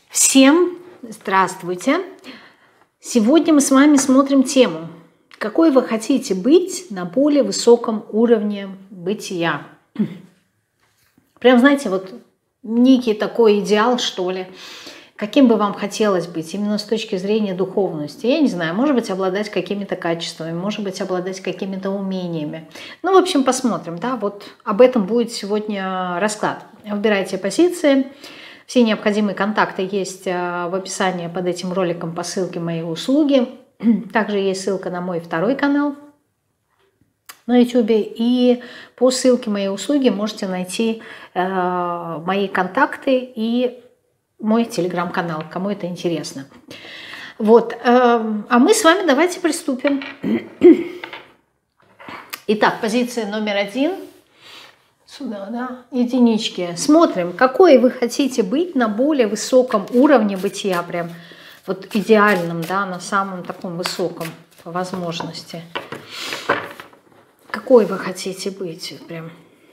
Всем здравствуйте! Сегодня мы с вами смотрим тему, какой вы хотите быть на более высоком уровне бытия. Прям, знаете, вот некий такой идеал, что ли, каким бы вам хотелось быть, именно с точки зрения духовности. Я не знаю, может быть, обладать какими-то качествами, может быть, обладать какими-то умениями. Ну, в общем, посмотрим, да, вот об этом будет сегодня расклад. Выбирайте позиции. Все необходимые контакты есть в описании под этим роликом по ссылке «Мои услуги». Также есть ссылка на мой второй канал на YouTube. И по ссылке «Мои услуги» можете найти мои контакты и мой телеграм-канал, кому это интересно. Вот. А мы с вами давайте приступим. Итак, позиция номер 1. Сюда, да, единички. Смотрим, какой вы хотите быть на более высоком уровне бытия, прям вот идеальном, да, на самом таком высоком по возможности. Какой вы хотите быть, прям.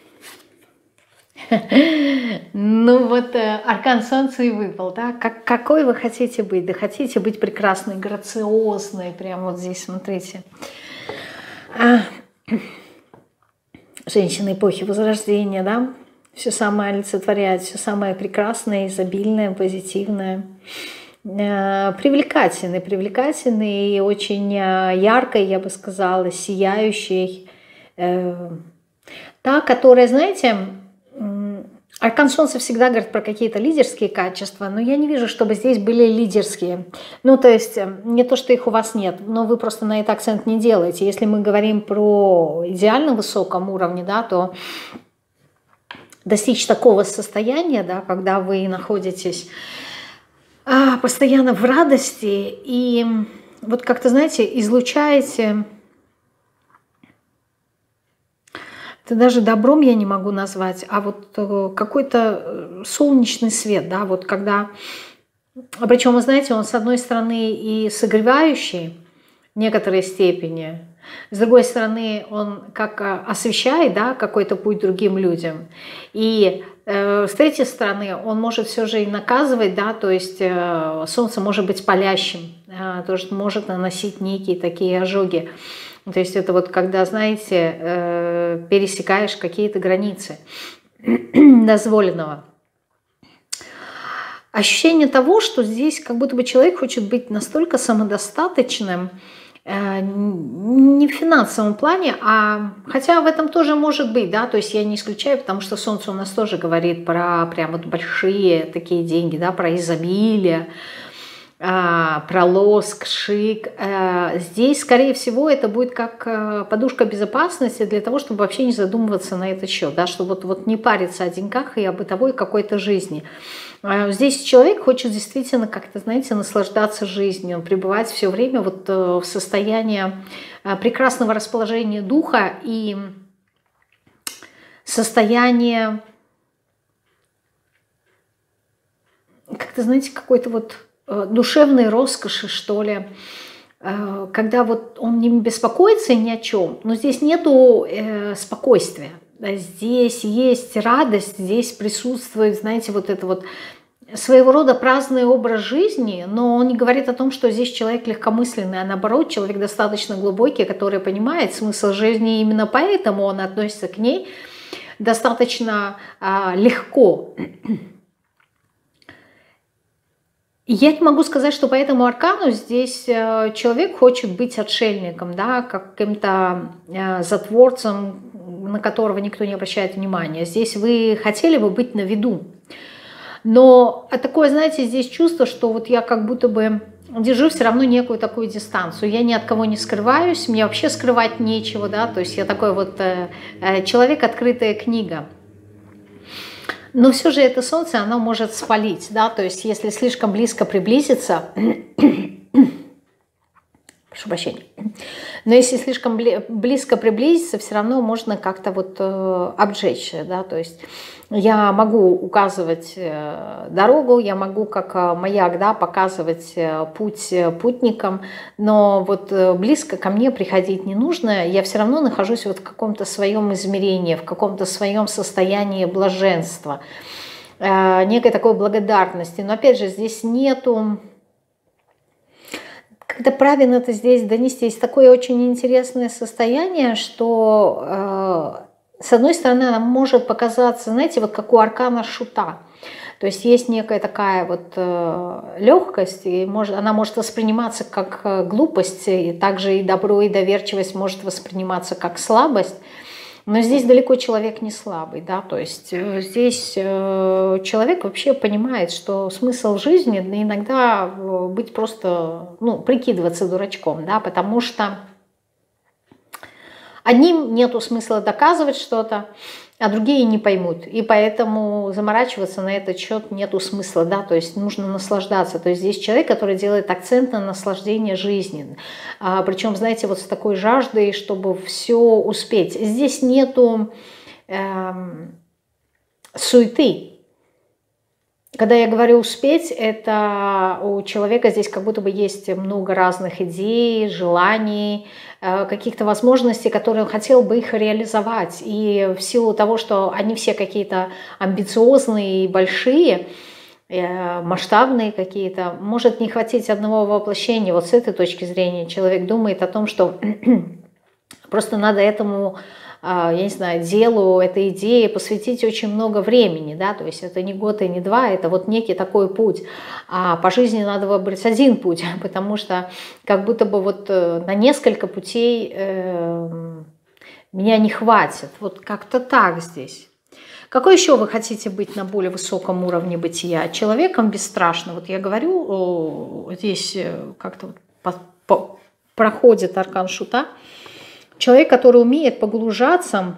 Ну вот аркан Солнца и выпал, да, какой вы хотите быть? Да хотите быть прекрасной, грациозной, прям вот здесь, смотрите. Женщины эпохи Возрождения, да, все самое олицетворяет, все самое прекрасное, изобильное, позитивное, привлекательный и очень яркой, я бы сказала, сияющей. Та, которая, знаете, аркан Солнца всегда говорит про какие-то лидерские качества, но я не вижу, чтобы здесь были лидерские. Ну, то есть не то, что их у вас нет, но вы просто на это акцент не делаете. Если мы говорим про идеально высоком уровне, да, то достичь такого состояния, да, когда вы находитесь постоянно в радости и вот как-то, знаете, излучаете... Это даже добром я не могу назвать, а вот какой-то солнечный свет, да, вот когда... Причем, вы знаете, он с одной стороны и согревающий в некоторой степени, с другой стороны он как освещает, да, какой-то путь другим людям. И с третьей стороны он может все же и наказывать, да, то есть солнце может быть палящим, тоже может наносить некие такие ожоги. То есть это вот когда, знаете, пересекаешь какие-то границы дозволенного. Ощущение того, что здесь как будто бы человек хочет быть настолько самодостаточным, не в финансовом плане, хотя в этом тоже может быть, да, то есть я не исключаю, потому что Солнце у нас тоже говорит про прям вот большие такие деньги, да, про изобилие, про лоск, шик. Здесь, скорее всего, это будет как подушка безопасности для того, чтобы вообще не задумываться на этот счет, да, чтобы вот не париться о деньгах и о бытовой какой-то жизни. Здесь человек хочет действительно как-то, знаете, наслаждаться жизнью, пребывать все время вот в состоянии прекрасного расположения духа и состояние, как-то, знаете, какой-то вот душевной роскоши, что ли, когда вот он не беспокоится ни о чем, но здесь нету спокойствия, здесь есть радость, здесь присутствует, знаете, вот это вот своего рода праздный образ жизни, но он не говорит о том, что здесь человек легкомысленный, а наоборот, человек достаточно глубокий, который понимает смысл жизни, и именно поэтому он относится к ней достаточно легко. Я не могу сказать, что по этому аркану здесь человек хочет быть отшельником, да, каким-то затворцем, на которого никто не обращает внимания. Здесь вы хотели бы быть на виду. Но такое, знаете, здесь чувство, что вот я как будто бы держу все равно некую такую дистанцию. Я ни от кого не скрываюсь, мне вообще скрывать нечего, да, то есть я такой вот человек, открытая книга. Но все же это солнце, оно может спалить, да, то есть если слишком близко приблизиться, прошу прощения, но если слишком близко приблизиться, все равно можно как-то вот обжечь, да, то есть я могу указывать дорогу, я могу как маяк, да, показывать путь путникам, но вот близко ко мне приходить не нужно, я все равно нахожусь вот в каком-то своем измерении, в каком-то своем состоянии блаженства. некой такой благодарности. Но опять же, здесь нету... Когда правильно это здесь донести, есть такое очень интересное состояние, что с одной стороны она может показаться, знаете, вот как у аркана шута. То есть есть некая такая вот легкость, и она может восприниматься как глупость, и также и добро, и доверчивость может восприниматься как слабость. Но здесь далеко человек не слабый, да, то есть здесь человек вообще понимает, что смысл жизни иногда быть просто, ну, прикидываться дурачком, да, потому что одним нету смысла доказывать что-то, а другие не поймут. И поэтому заморачиваться на этот счет нету смысла, да, то есть нужно наслаждаться. То есть здесь человек, который делает акцент на наслаждение жизнью. Причем, знаете, вот с такой жаждой, чтобы все успеть. Здесь нету суеты. Когда я говорю успеть, это у человека здесь как будто бы есть много разных идей, желаний, каких-то возможностей, которые он хотел бы их реализовать. И в силу того, что они все какие-то амбициозные и большие, масштабные какие-то, может не хватить одного воплощения. Вот с этой точки зрения человек думает о том, что просто надо этому, я не знаю, делу, этой идее посвятить очень много времени, да, то есть это не год и не два, это вот некий такой путь, а по жизни надо выбрать один путь, потому что как будто бы вот на несколько путей меня не хватит, вот как-то так здесь. Какой еще вы хотите быть на более высоком уровне бытия? Человеком бесстрашным, вот я говорю, здесь как-то вот проходит аркан шута, человек, который умеет погружаться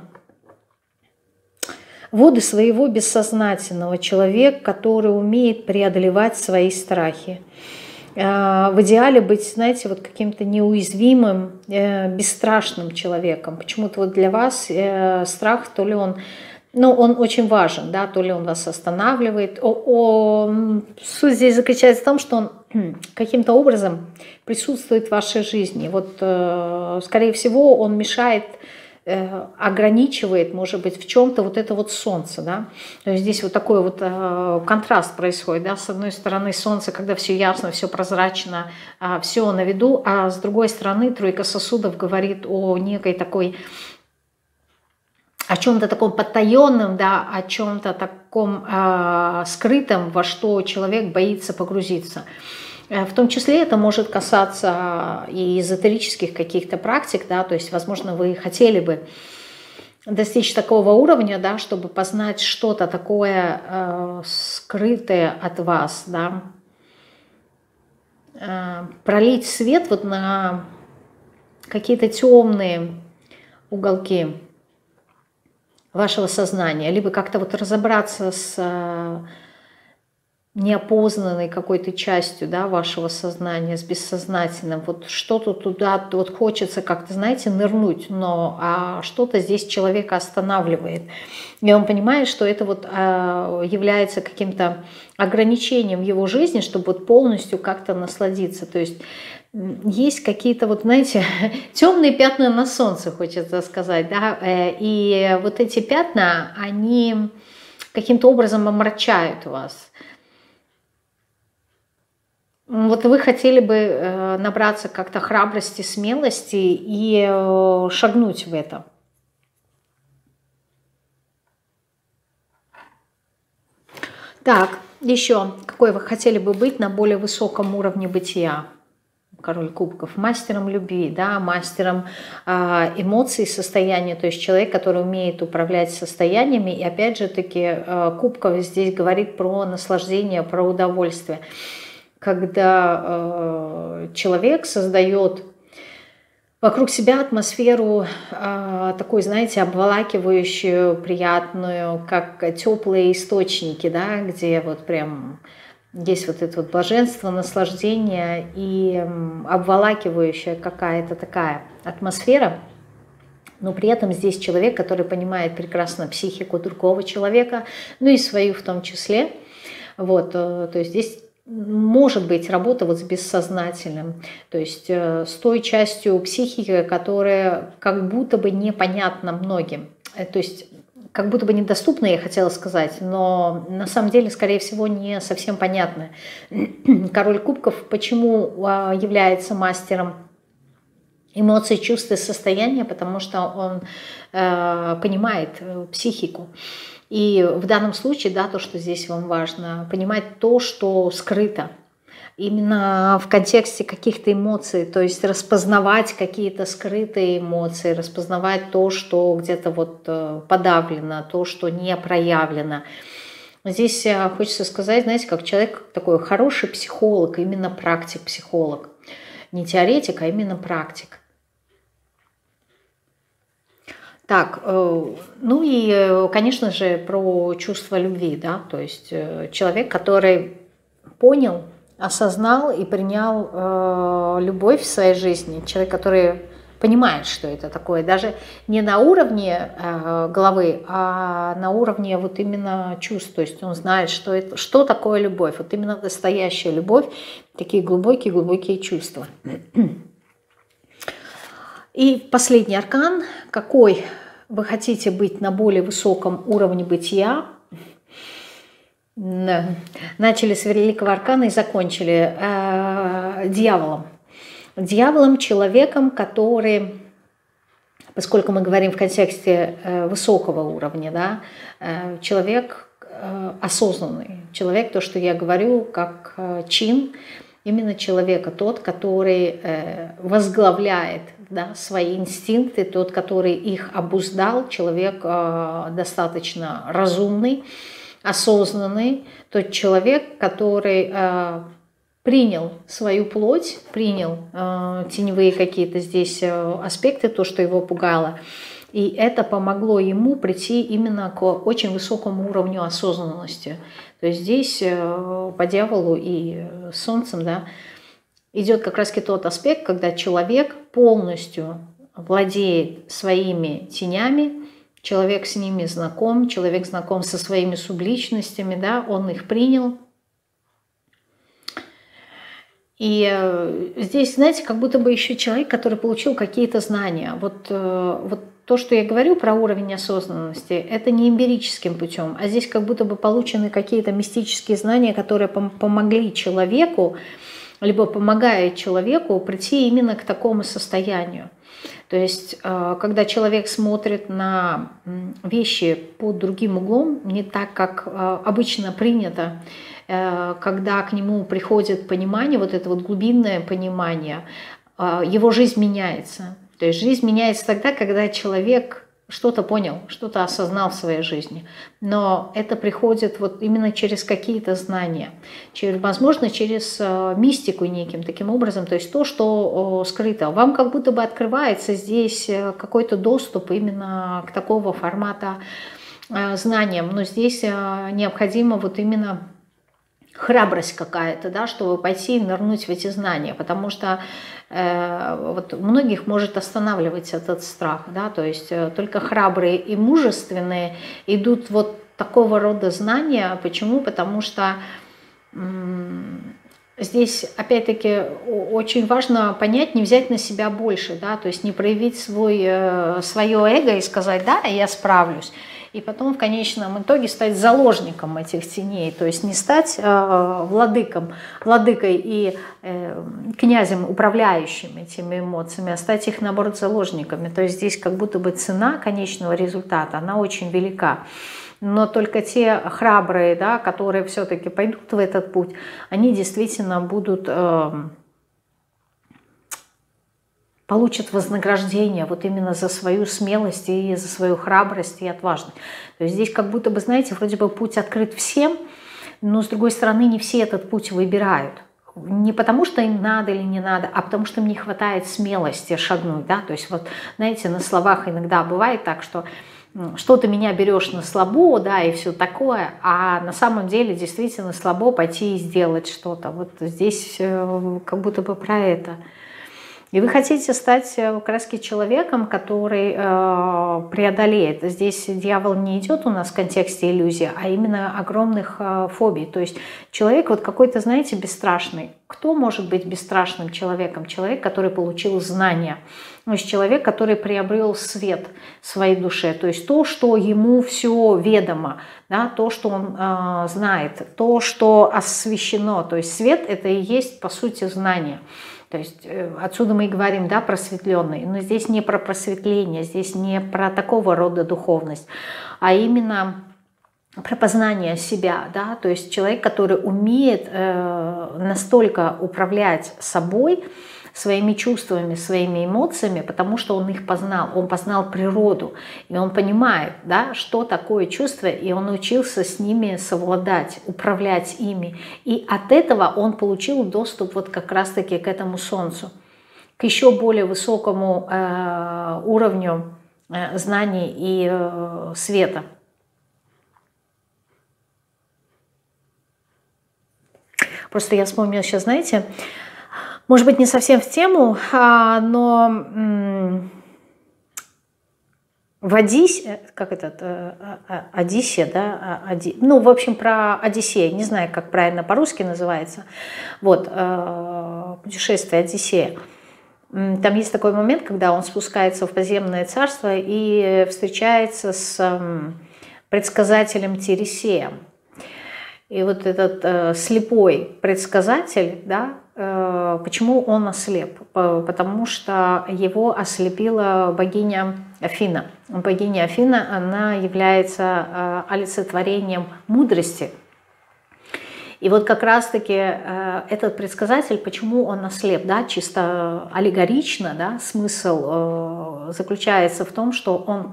в воды своего бессознательного, человек, который умеет преодолевать свои страхи. В идеале быть, знаете, вот каким-то неуязвимым, бесстрашным человеком. Почему-то вот для вас страх, то ли он, ну, он очень важен, да, то ли он вас останавливает. Суть здесь заключается в том, что он каким-то образом присутствует в вашей жизни. Вот, скорее всего, он мешает, ограничивает, может быть, в чем-то вот это вот солнце, да. То есть здесь вот такой вот контраст происходит, да. С одной стороны солнце, когда все ясно, все прозрачно, все на виду, а с другой стороны тройка сосудов говорит о некой такой, о чем-то таком потаенном, да, о чем-то таком скрытом, во что человек боится погрузиться. В том числе это может касаться и эзотерических каких-то практик, да, то есть, возможно, вы хотели бы достичь такого уровня, да, чтобы познать что-то такое скрытое от вас, да, пролить свет вот на какие-то темные уголки вашего сознания, либо как-то вот разобраться с неопознанной какой-то частью, да, вашего сознания, с бессознательным. Вот что-то туда вот хочется как-то, знаете, нырнуть, но что-то здесь человека останавливает. И он понимает, что это вот является каким-то ограничением его жизни, чтобы вот полностью как-то насладиться. То есть есть какие-то вот, знаете, темные пятна на солнце, хочется сказать, да, и вот эти пятна, они каким-то образом омрачают вас. Вот вы хотели бы набраться как-то храбрости, смелости и шагнуть в это. Так, еще, какой вы хотели бы быть на более высоком уровне бытия? Король кубков, мастером любви, да, мастером эмоций, состояния, то есть человек, который умеет управлять состояниями. И опять же таки кубков здесь говорит про наслаждение, про удовольствие. Когда человек создает вокруг себя атмосферу такой, знаете, обволакивающую, приятную, как теплые источники, да, где вот прям есть вот это вот блаженство, наслаждение и обволакивающая какая-то такая атмосфера. Но при этом здесь человек, который понимает прекрасно психику другого человека, ну и свою в том числе. Вот, то есть здесь может быть работа вот с бессознательным, то есть с той частью психики, которая как будто бы непонятна многим. То есть как будто бы недоступно, я хотела сказать, но на самом деле, скорее всего, не совсем понятно. Король кубков почему является мастером эмоций, чувств и состояния? Потому что он понимает психику. И в данном случае, да, то, что здесь вам важно, понимать то, что скрыто. Именно в контексте каких-то эмоций, то есть распознавать какие-то скрытые эмоции, распознавать то, что где-то вот подавлено, то, что не проявлено. Здесь хочется сказать, знаете, как человек такой хороший психолог, именно практик-психолог. Не теоретик, а именно практик. Так, ну и, конечно же, про чувство любви, да, то есть человек, который понял, осознал и принял любовь в своей жизни, человек, который понимает, что это такое, даже не на уровне головы, а на уровне вот именно чувств, то есть он знает, что, это, что такое любовь, вот именно настоящая любовь, такие глубокие-глубокие чувства. И последний аркан, какой вы хотите быть на более высоком уровне бытия. Начали с великого аркана и закончили дьяволом. Дьяволом, человеком, который, поскольку мы говорим в контексте высокого уровня, да, человек осознанный, человек, то, что я говорю, как чин, именно человека, тот, который возглавляет, да, свои инстинкты, тот, который их обуздал, человек достаточно разумный, осознанный, тот человек, который принял свою плоть, принял теневые какие-то здесь аспекты, то, что его пугало, и это помогло ему прийти именно к очень высокому уровню осознанности. То есть здесь по дьяволу и солнцем, да, идет как раз тот аспект, когда человек полностью владеет своими тенями, человек с ними знаком, человек знаком со своими субличностями, да, он их принял. И здесь, знаете, как будто бы еще человек, который получил какие-то знания. Вот то, что я говорю про уровень осознанности, это не эмпирическим путем, а здесь как будто бы получены какие-то мистические знания, которые помогли человеку, либо помогают человеку прийти именно к такому состоянию. То есть, когда человек смотрит на вещи под другим углом, не так, как обычно принято, когда к нему приходит понимание, вот это вот глубинное понимание, его жизнь меняется. То есть жизнь меняется тогда, когда человек что-то понял, что-то осознал в своей жизни. Но это приходит вот именно через какие-то знания, возможно, через мистику неким таким образом, то есть то, что скрыто. Вам как будто бы открывается здесь какой-то доступ именно к такого формата знаниям. Но здесь необходимо вот именно храбрость какая-то, да, чтобы пойти и нырнуть в эти знания, потому что вот многих может останавливать этот страх, да, то есть только храбрые и мужественные идут вот такого рода знания. Почему? Потому что здесь, опять-таки, очень важно понять, не взять на себя больше, да, то есть не проявить свое эго и сказать, да, я справлюсь. И потом в конечном итоге стать заложником этих теней, то есть не стать владыкой и князем, управляющим этими эмоциями, а стать их, наоборот, заложниками. То есть здесь как будто бы цена конечного результата, она очень велика. Но только те храбрые, да, которые все-таки пойдут в этот путь, они действительно будут... получат вознаграждение вот именно за свою смелость и за свою храбрость и отважность. То есть здесь как будто бы, знаете, вроде бы путь открыт всем, но с другой стороны не все этот путь выбирают. Не потому что им надо или не надо, а потому что им не хватает смелости шагнуть. Да? То есть вот, знаете, на словах иногда бывает так, что что-то меня берешь на слабо, да, и все такое, а на самом деле действительно слабо пойти и сделать что-то. Вот здесь как будто бы про это. И вы хотите стать как раз человеком, который преодолеет. Здесь дьявол не идет у нас в контексте иллюзии, а именно огромных фобий. То есть человек вот какой-то, знаете, бесстрашный. Кто может быть бесстрашным человеком? Человек, который получил знания. То есть человек, который приобрел свет в своей душе. То есть то, что ему все ведомо, да, то, что он знает, то, что освещено. То есть свет – это и есть, по сути, знание. То есть отсюда мы и говорим, да, просветленный. Но здесь не про просветление, здесь не про такого рода духовность, а именно про познание себя, да, то есть человек, который умеет настолько управлять собой, своими чувствами, своими эмоциями, потому что он их познал, он познал природу, и он понимает, да, что такое чувство, и он научился с ними совладать, управлять ими, и от этого он получил доступ вот как раз-таки к этому солнцу, к еще более высокому уровню знаний и света. Просто я вспомнила сейчас, знаете, может быть, не совсем в тему, но в Одиссе, как Одиссея, да, ну, в общем, про Одиссея, не знаю, как правильно по-русски называется, вот, путешествие Одиссея. Там есть такой момент, когда он спускается в подземное царство и встречается с предсказателем Тересеем. И вот этот слепой предсказатель, да, почему он ослеп? Потому что его ослепила богиня Афина. Богиня Афина, она является олицетворением мудрости. И вот как раз-таки этот предсказатель, почему он ослеп, да, чисто аллегорично, да, смысл заключается в том, что он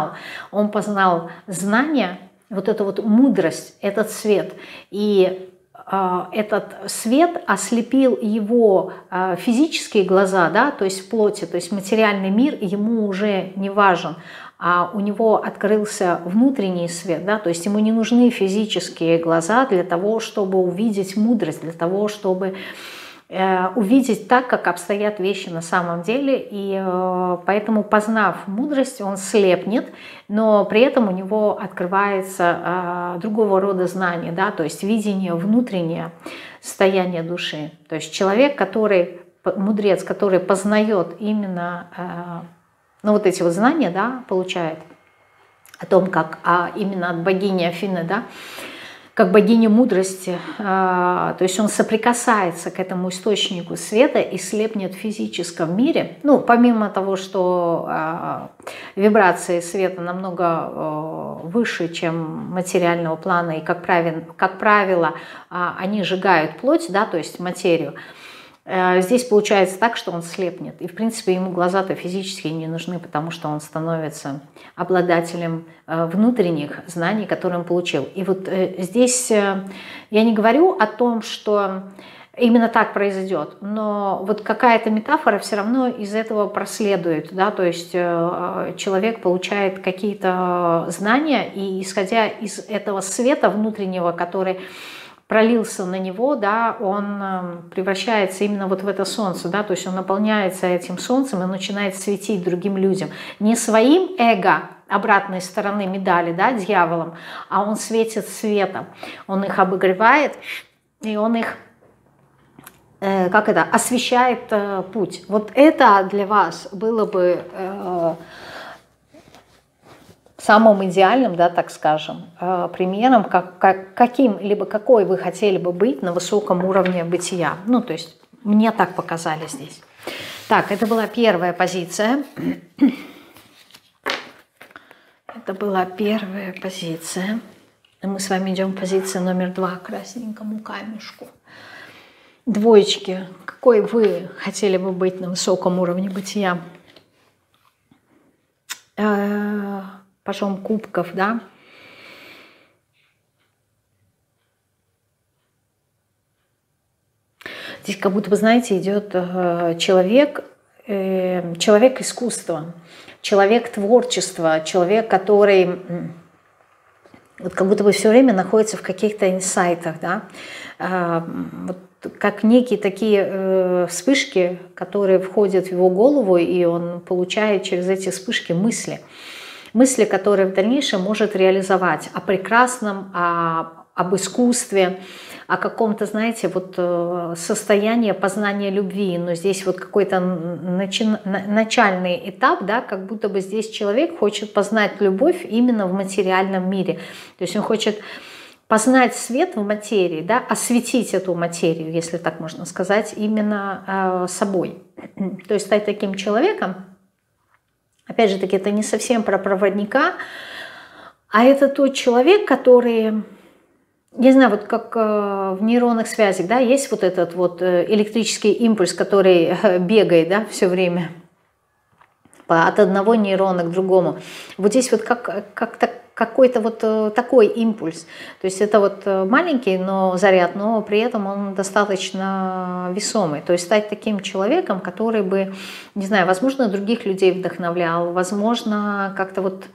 познал знания, вот эту вот мудрость, этот свет. И этот свет ослепил его физические глаза, да, то есть в плоти, то есть материальный мир ему уже не важен, а у него открылся внутренний свет, да, то есть ему не нужны физические глаза для того, чтобы увидеть мудрость, для того, чтобы увидеть так, как обстоят вещи на самом деле, и поэтому, познав мудрость, он слепнет, но при этом у него открывается другого рода знание, да, то есть видение внутреннее состояние души. То есть человек, который, мудрец, который познает именно, ну, вот эти вот знания, да, получает о том, как именно от богини Афины, да, как богиня мудрости, то есть он соприкасается к этому источнику света и слепнет в физическом мире. Ну, помимо того, что вибрации света намного выше, чем материального плана, и, как правило, они сжигают плоть, да, то есть материю, здесь получается так, что он слепнет. И, в принципе, ему глаза-то физически не нужны, потому что он становится обладателем внутренних знаний, которые он получил. И вот здесь я не говорю о том, что именно так произойдет, но вот какая-то метафора все равно из этого проследует, да, то есть человек получает какие-то знания, и исходя из этого света внутреннего, который пролился на него, да, он превращается именно вот в это солнце, да, то есть он наполняется этим солнцем и начинает светить другим людям. Не своим эго, обратной стороны медали, да, дьяволом, а он светит светом. Он их обогревает, и он их, освещает путь. Вот это для вас было бы самым идеальным, да, так скажем, примером, какой вы хотели бы быть на высоком уровне бытия. Ну, то есть мне так показали здесь. Так, это была первая позиция. Это была первая позиция. Мы с вами идем к позиции номер 2, красненькому камешку. Двоечки. Какой вы хотели бы быть на высоком уровне бытия? Пажом кубков, да? Здесь как будто, вы знаете, идет человек искусства, человек творчества, человек, который Вот как будто бы все время находится в каких-то инсайтах, да, вот как некие такие вспышки, которые входят в его голову, и он получает через эти вспышки мысли. Мысли, которые в дальнейшем может реализовать о прекрасном, об искусстве, о каком-то, знаете, вот состоянии познания любви. Но здесь вот какой-то начальный этап, да, как будто бы здесь человек хочет познать любовь именно в материальном мире. То есть он хочет познать свет в материи, да, осветить эту материю, если так можно сказать, именно собой. То есть стать таким человеком. Опять же таки, это не совсем про проводника, а это тот человек, который, не знаю, вот как в нейронных связях, да, есть вот этот вот электрический импульс, который бегает, да, все время от одного нейрона к другому. Вот здесь вот как-то какой-то вот такой импульс. То есть это вот маленький заряд, но при этом он достаточно весомый. То есть стать таким человеком, который бы, не знаю, возможно, других людей вдохновлял, возможно, как-то вот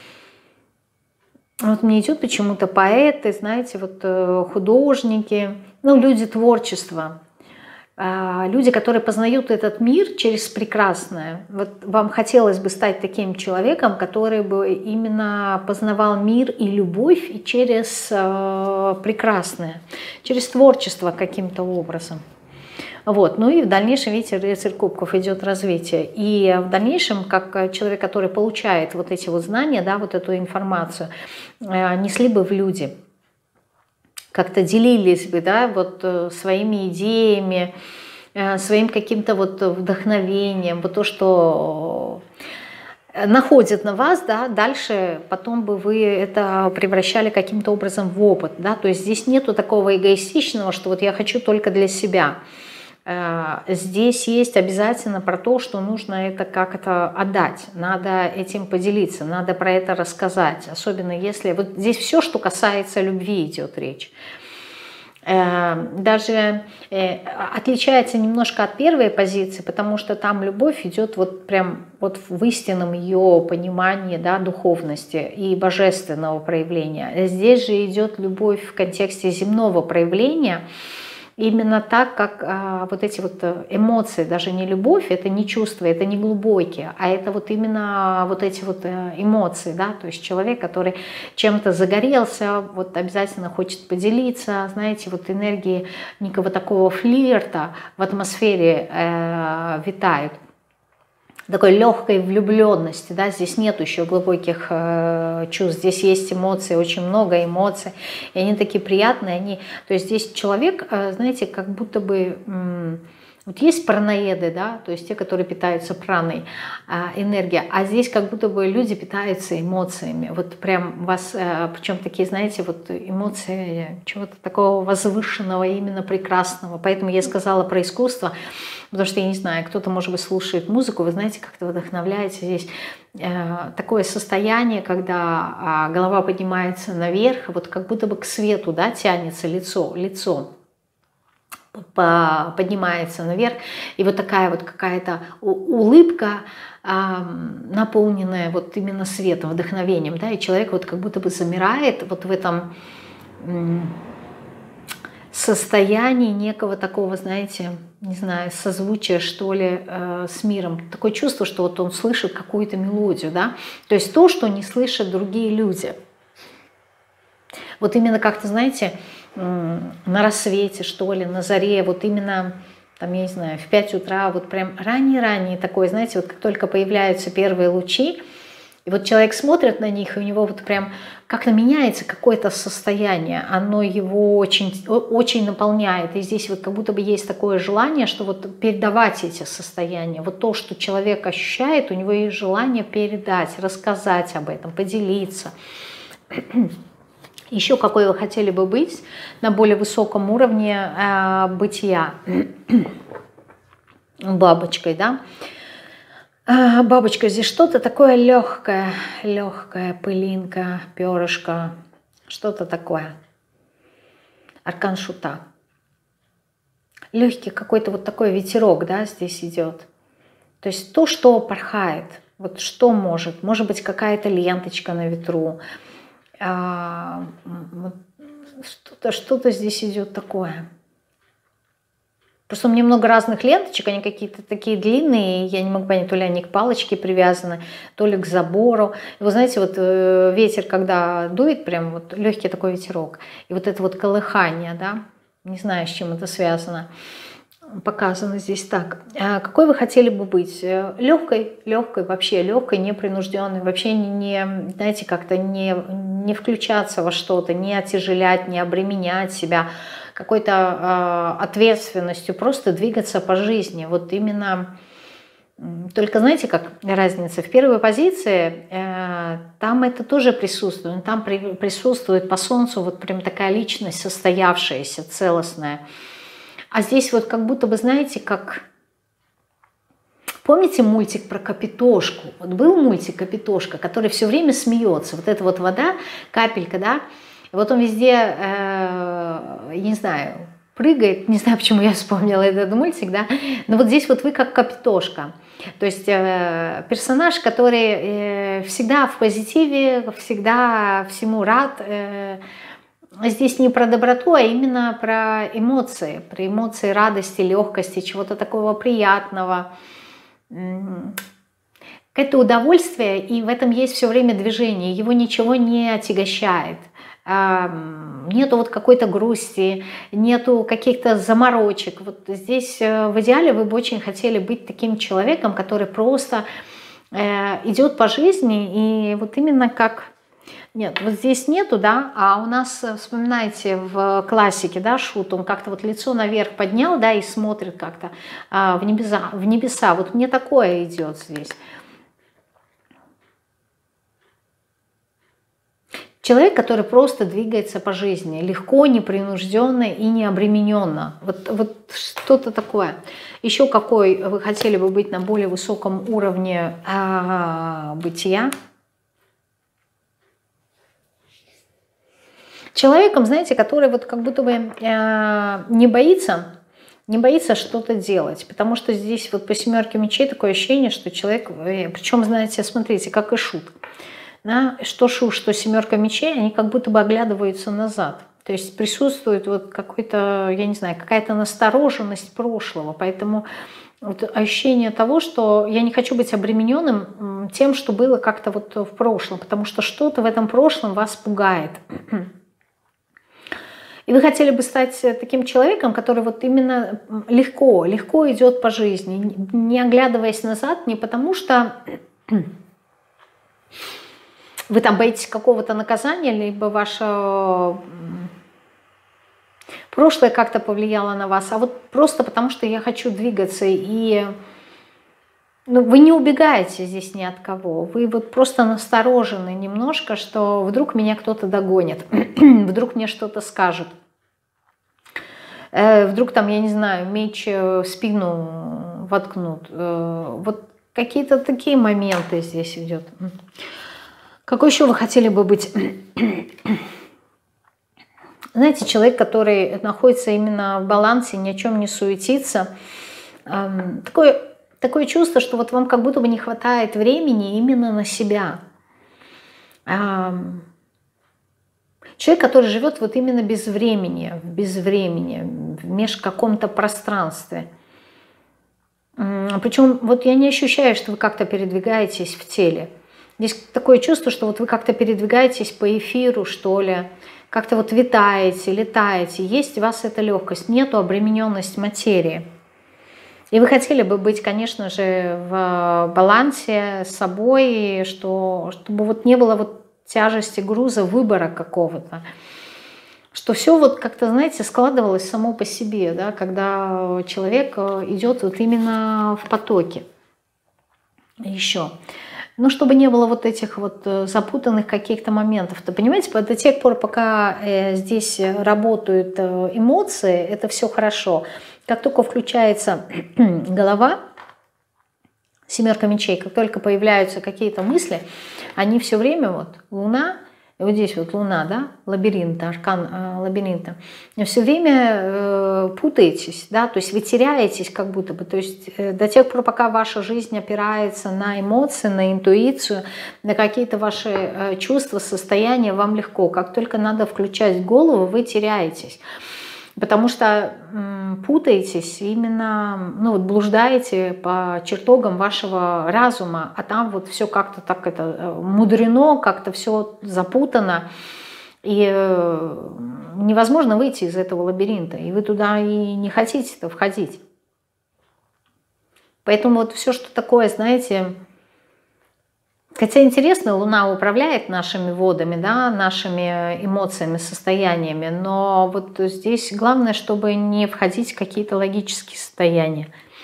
мне идет почему-то поэты, знаете, вот художники, люди творчества. Люди, которые познают этот мир через прекрасное. Вот вам хотелось бы стать таким человеком, который бы именно познавал мир и любовь и через прекрасное, через творчество каким-то образом. Вот. Ну и в дальнейшем, видите, рыцарь кубков идет развитие. И в дальнейшем, как человек, который получает вот эти вот знания, да, вот эту информацию, несли бы в люди. Как-то делились бы, да, вот своими идеями, своим каким-то вот вдохновением, вот то, что находит на вас, да, дальше потом бы вы это превращали каким-то образом в опыт, да, то есть здесь нету такого эгоистичного, что вот я хочу только для себя. Здесь есть обязательно про то, что нужно это как-то отдать, надо этим поделиться, надо про это рассказать, особенно если... Вот здесь все, что касается любви, идет речь. Даже отличается немножко от первой позиции, потому что там любовь идет вот прям вот в истинном ее понимании, да, духовности и божественного проявления. Здесь же идет любовь в контексте земного проявления, именно так, как вот эти вот эмоции, даже не любовь, это не чувства, это не глубокие, а это вот именно вот эти вот эмоции, да, то есть человек, который чем-то загорелся, вот обязательно хочет поделиться, знаете, вот энергии некого такого флирта в атмосфере витают. Такой легкой влюбленности, да, здесь нет еще глубоких чувств, здесь есть эмоции, очень много эмоций, и они такие приятные, то есть здесь человек, знаете, как будто бы, вот есть праноеды, да, то есть те, которые питаются праной, энергия, а здесь как будто бы люди питаются эмоциями, вот прям вас, причем такие, знаете, вот эмоции чего-то такого возвышенного, именно прекрасного, поэтому я сказала про искусство, потому что, я не знаю, кто-то, может быть, слушает музыку, вы знаете, как-то вдохновляете. Здесь такое состояние, когда голова поднимается наверх, вот как будто бы к свету, да, тянется лицо поднимается наверх, и вот такая вот какая-то улыбка, наполненная вот именно светом, вдохновением, да, и человек вот как будто бы замирает вот в этом состоянии некого такого, знаете, не знаю, созвучия, что ли, с миром. Такое чувство, что вот он слышит какую-то мелодию, да, то есть то, что не слышат другие люди. Вот именно как-то, знаете, на рассвете, что ли, на заре, вот именно, там, я не знаю, в 5 утра, вот прям ранее-ранее такое, знаете, вот как только появляются первые лучи, и вот человек смотрит на них, и у него вот прям как-то меняется какое-то состояние, оно его очень, очень наполняет. И здесь вот как будто бы есть такое желание, что вот передавать эти состояния. Вот то, что человек ощущает, у него есть желание передать, рассказать об этом, поделиться. Еще какой вы хотели бы быть на более высоком уровне бытия? Бабочкой, да? Бабочка, здесь что-то такое легкое, пылинка, перышко, что-то такое. Аркан Шута. Легкий какой-то вот такой ветерок, да, здесь идет. То есть то, что порхает, вот что может быть какая-то ленточка на ветру, Что-то здесь идет такое. Просто у меня много разных ленточек, они какие-то такие длинные, я не могу понять, то ли они к палочке привязаны, то ли к забору. И вы знаете, вот ветер, когда дует, прям вот легкий такой ветерок, и вот это вот колыхание, да, не знаю, с чем это связано, показано здесь так. Какой вы хотели бы быть? Легкой, вообще легкой, непринужденной, вообще не знаете, как-то не включаться во что-то, не отяжелять, не обременять себя какой-то ответственностью, просто двигаться по жизни. Вот именно, только знаете, как разница? В первой позиции там это тоже присутствует, там присутствует по солнцу вот прям такая личность состоявшаяся, целостная. А здесь вот как будто бы, знаете, как... Помните мультик про Капитошку? Вот был мультик Капитошка, который все время смеется. Вот эта вот вода, капелька, да? И вот он везде, я не знаю, прыгает. Не знаю, почему я вспомнила этот мультик, да? Но вот здесь вот вы как Капитошка. То есть персонаж, который всегда в позитиве, всегда всему рад. Здесь не про доброту, а именно про эмоции радости, легкости, чего-то такого приятного. Это удовольствие, и в этом есть все время движение, его ничего не отягощает. Нету вот какой-то грусти, нету каких-то заморочек. Вот здесь в идеале вы бы очень хотели быть таким человеком, который просто идет по жизни, и вот именно как... Нет, вот здесь нету, да, а у нас, вспоминайте, в классике, да, Шут, он как-то вот лицо наверх поднял, да, и смотрит как-то в небеса. Вот мне такое идет здесь. Человек, который просто двигается по жизни, легко, непринужденно и не обремененно. Вот что-то такое. Еще какой вы хотели бы быть на более высоком уровне бытия? Человеком, знаете, который вот как будто бы не боится что-то делать. Потому что здесь вот по семерке мечей такое ощущение, что человек, причем, знаете, смотрите, как и Шут. Да, что Шут, что семерка мечей, они как будто бы оглядываются назад. То есть присутствует вот какой-то, я не знаю, какая-то настороженность прошлого. Поэтому вот ощущение того, что я не хочу быть обремененным тем, что было как-то вот в прошлом. Потому что что-то в этом прошлом вас пугает. И вы хотели бы стать таким человеком, который вот именно легко идет по жизни, не оглядываясь назад, не потому что вы там боитесь какого-то наказания, либо ваше прошлое как-то повлияло на вас, а вот просто потому что я хочу двигаться, и вы не убегаете здесь ни от кого, вы вот просто насторожены немножко, что вдруг меня кто-то догонит, вдруг мне что-то скажут, вдруг там, я не знаю, меч в спину воткнут. Вот какие-то такие моменты здесь идет. Какой еще вы хотели бы быть? Знаете, человек, который находится именно в балансе, ни о чем не суетится. Такое чувство, что вот вам как будто бы не хватает времени именно на себя. Человек, который живет вот именно без времени, в меж каком-то пространстве. Причем вот я не ощущаю, что вы как-то передвигаетесь в теле. Здесь такое чувство, что вот вы как-то передвигаетесь по эфиру, что ли, как-то вот витаете, летаете. Есть у вас эта легкость, нету обремененности материи. И вы хотели бы быть, конечно же, в балансе с собой, чтобы вот не было вот тяжести груза, выбора какого-то. Что все вот как-то, знаете, складывалось само по себе, да, когда человек идет вот именно в потоке. Еще. Ну, чтобы не было вот этих вот запутанных каких-то моментов. То, понимаете, до тех пор, пока здесь работают эмоции, это все хорошо. Как только включается голова, семерка мечей, как только появляются какие-то мысли, они все время, вот, Луна, И вот здесь вот Луна, да, лабиринт, аркан лабиринта. Все время путаетесь, да, то есть вы теряетесь как будто бы. То есть до тех пор, пока ваша жизнь опирается на эмоции, на интуицию, на какие-то ваши чувства, состояния, вам легко. Как только надо включать голову, вы теряетесь. Потому что путаетесь именно, ну вот блуждаете по чертогам вашего разума, а там вот все как-то так это мудрено, как-то все запутано, и невозможно выйти из этого лабиринта, и вы туда и не хотите-то входить. Поэтому вот все, что такое, знаете, хотя интересно, Луна управляет нашими водами, да, нашими эмоциями, состояниями, но вот здесь главное, чтобы не входить в какие-то логические состояния.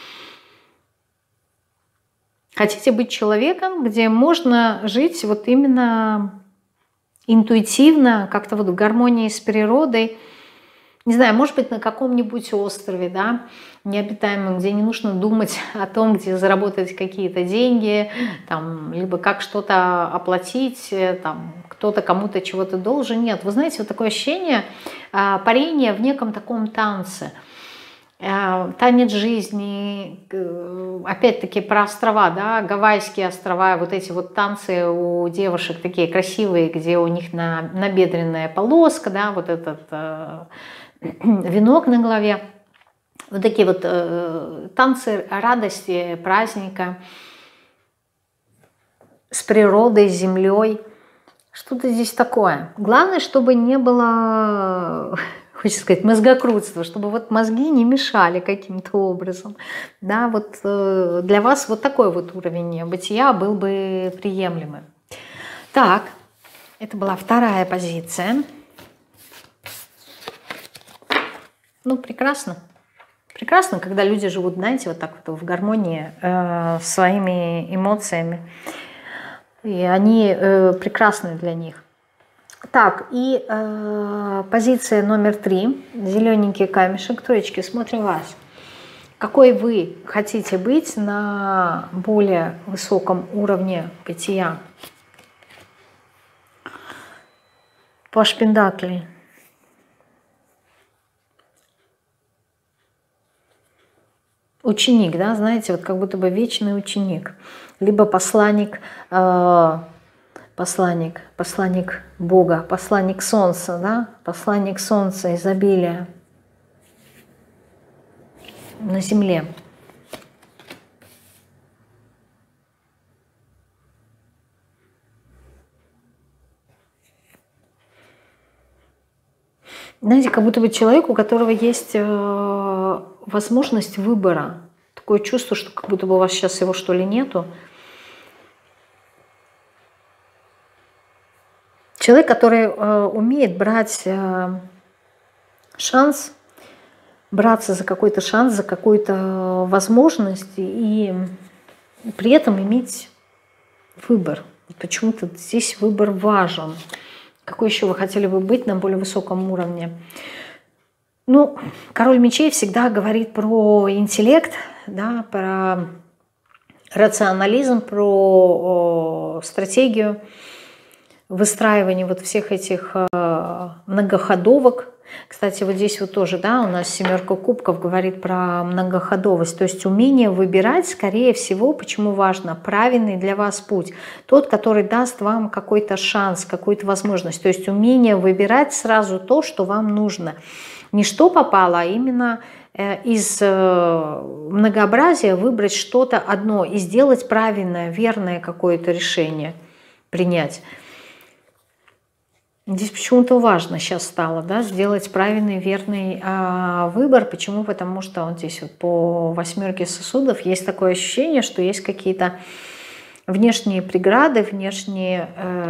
Хотите быть человеком, где можно жить вот именно интуитивно, как-то вот в гармонии с природой, не знаю, может быть, на каком-нибудь острове, да, необитаемом, где не нужно думать о том, где заработать какие-то деньги, там, либо как что-то оплатить, там, кто-то кому-то чего-то должен. Нет, вы знаете, вот такое ощущение парения в неком таком танце. Танец жизни, опять-таки про острова, да, Гавайские острова, вот эти вот танцы у девушек такие красивые, где у них набедренная полоска, да, вот этот венок на голове. Вот такие вот танцы радости, праздника с природой, с землей. Что-то здесь такое. Главное, чтобы не было, хочется сказать, мозгокрутства, чтобы вот мозги не мешали каким-то образом. Да, вот для вас вот такой вот уровень бытия был бы приемлемым. Так, это была вторая позиция. Ну, прекрасно. Прекрасно, когда люди живут, знаете, вот так вот в гармонии с своими эмоциями. И они прекрасны для них. Так, и позиция номер 3. Зелененький камешек. Троечки, смотрим вас. Какой вы хотите быть на более высоком уровне бытия? Паш Пентаклей. Ученик, да, знаете, вот как будто бы вечный ученик, либо посланник Бога, посланник Солнца, да, посланник Солнца, изобилия на земле. Знаете, как будто бы человек, у которого есть возможность выбора. Такое чувство, что как будто бы у вас сейчас его что ли нету. Человек, который умеет брать шанс, браться за какой-то шанс, за какую-то возможность и при этом иметь выбор. Почему-то здесь выбор важен. Какой еще вы хотели бы быть на более высоком уровне? Ну, король мечей всегда говорит про интеллект, да, про рационализм, про стратегию выстраивания вот всех этих многоходовок. Кстати, вот здесь вот тоже, да, у нас семерка кубков говорит про многоходовость, то есть умение выбирать, скорее всего, почему важно, правильный для вас путь, тот, который даст вам какой-то шанс, какую-то возможность, то есть умение выбирать сразу то, что вам нужно. Не что попало, а именно из многообразия выбрать что-то одно и сделать правильное, верное какое-то решение, принять. Здесь почему-то важно сейчас стало, да, сделать правильный, верный выбор. Почему? Потому что вот здесь вот по восьмерке сосудов есть такое ощущение, что есть какие-то внешние преграды, внешние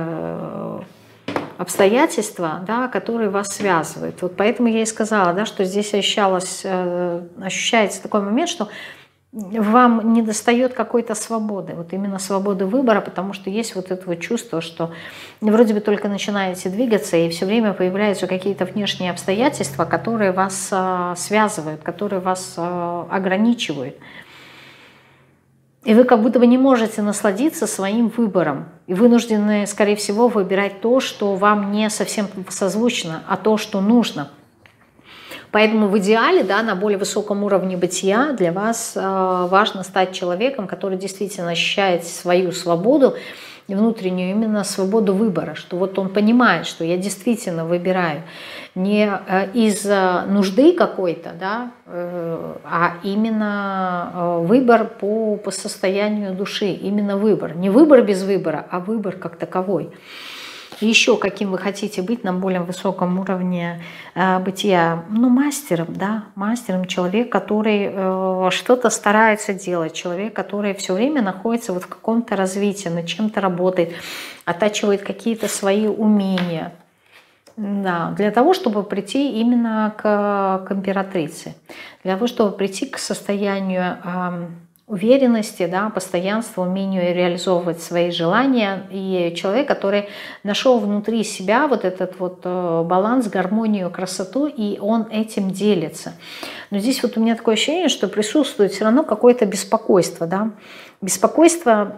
обстоятельства, да, которые вас связывают. Вот поэтому я и сказала, да, что здесь ощущается такой момент, что вам не достает какой-то свободы, вот именно свободы выбора, потому что есть вот это вот чувство, что вроде бы только начинаете двигаться, и все время появляются какие-то внешние обстоятельства, которые вас связывают, которые вас ограничивают. И вы как будто бы не можете насладиться своим выбором. И вынуждены, скорее всего, выбирать то, что вам не совсем созвучно, а то, что нужно. Поэтому в идеале, да, на более высоком уровне бытия для вас важно стать человеком, который действительно ощущает свою свободу, и внутреннюю именно свободу выбора, что вот он понимает, что я действительно выбираю не из нужды какой-то, да, а именно выбор по состоянию души, именно выбор. Не выбор без выбора, а выбор как таковой. И еще каким вы хотите быть на более высоком уровне бытия? Ну, мастером, да, мастером, человек, который что-то старается делать, человек, который все время находится вот в каком-то развитии, над чем-то работает, оттачивает какие-то свои умения. Да, для того, чтобы прийти именно к императрице, для того, чтобы прийти к состоянию уверенности, да, постоянства, умению реализовывать свои желания. И человек, который нашел внутри себя вот этот вот баланс, гармонию, красоту, и он этим делится. Но здесь вот у меня такое ощущение, что присутствует все равно какое-то беспокойство, да. Беспокойство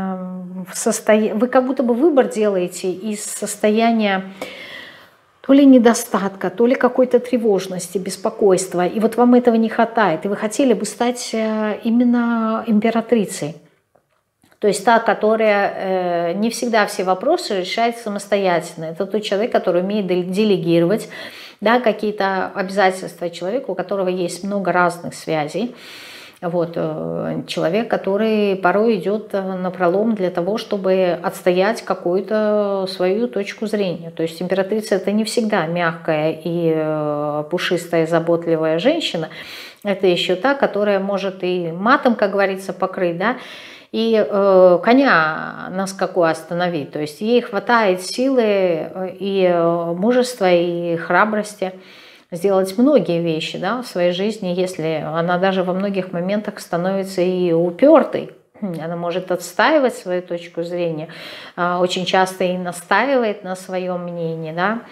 вы как будто бы выбор делаете из состояния то ли недостатка, то ли какой-то тревожности, беспокойства. И вот вам этого не хватает. И вы хотели бы стать именно императрицей. То есть та, которая не всегда все вопросы решает самостоятельно. Это тот человек, который умеет делегировать, да, какие-то обязательства человеку, у которого есть много разных связей. Вот, человек, который порой идет напролом для того, чтобы отстоять какую-то свою точку зрения. То есть императрица — это не всегда мягкая и пушистая, заботливая женщина. Это еще та, которая может и матом, как говорится, покрыть, да, и коня на скаку остановить. То есть ей хватает силы и мужества, и храбрости сделать многие вещи, да, в своей жизни, если она даже во многих моментах становится и упертой. Она может отстаивать свою точку зрения, очень часто и настаивает на своем мнении, да.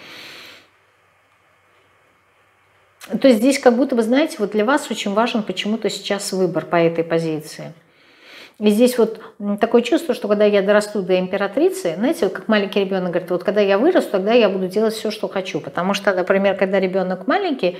То есть здесь как будто бы, знаете, вот для вас очень важен почему-то сейчас выбор по этой позиции. И здесь вот такое чувство, что когда я дорасту до императрицы, знаете, вот как маленький ребенок говорит, вот когда я вырасту, тогда я буду делать все, что хочу. Потому что, например, когда ребенок маленький,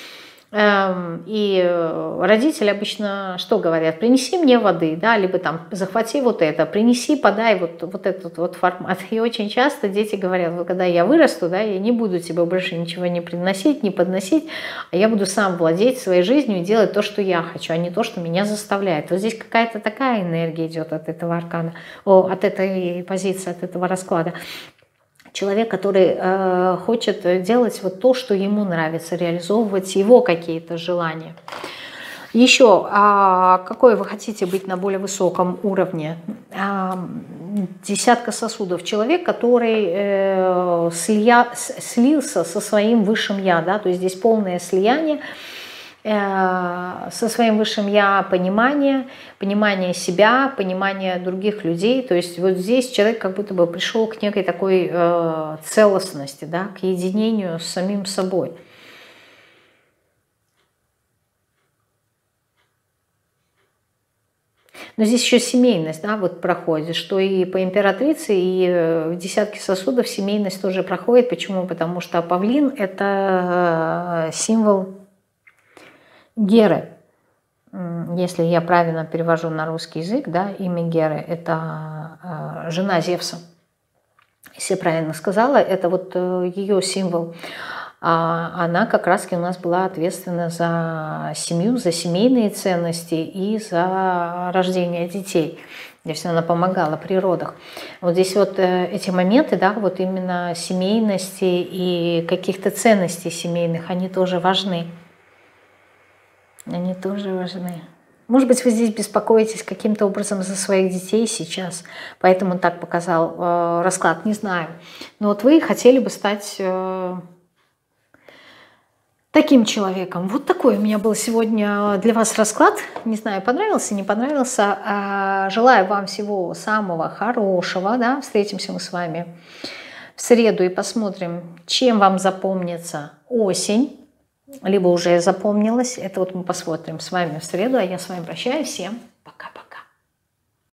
и родители обычно что говорят? Принеси мне воды, да, либо там захвати вот это, принеси, подай вот этот вот формат. И очень часто дети говорят, вот когда я вырасту, да, я не буду тебе больше ничего не приносить, не подносить, а я буду сам владеть своей жизнью и делать то, что я хочу, а не то, что меня заставляет. Вот здесь какая-то такая энергия идет от этого аркана, от этой позиции, от этого расклада. Человек, который хочет делать вот то, что ему нравится, реализовывать его какие-то желания. Еще, какой вы хотите быть на более высоком уровне? Десятка сосудов. Человек, который слился со своим высшим я, да, то есть здесь полное слияние со своим высшим я, понимание себя, понимание других людей. То есть вот здесь человек как будто бы пришел к некой такой целостности, да, к единению с самим собой. Но здесь еще семейность, да, вот проходит, что и по императрице, и в десятке сосудов семейность тоже проходит. Почему? Потому что павлин – это символ Геры. Если я правильно перевожу на русский язык, да, имя Геры – это жена Зевса. Если я правильно сказала, это вот ее символ. Она как раз у нас была ответственна за семью, за семейные ценности и за рождение детей. Здесь она помогала при родах. Вот здесь вот эти моменты, да, вот именно семейности и каких-то ценностей семейных, они тоже важны. Они тоже важны. Может быть, вы здесь беспокоитесь каким-то образом за своих детей сейчас, поэтому так показал расклад, не знаю. Но вот вы хотели бы стать таким человеком. Вот такой у меня был сегодня для вас расклад. Не знаю, понравился, не понравился. Желаю вам всего самого хорошего. Да? Встретимся мы с вами в среду и посмотрим, чем вам запомнится осень. Либо уже запомнилось. Это вот мы посмотрим с вами в среду. А я с вами прощаюсь. Всем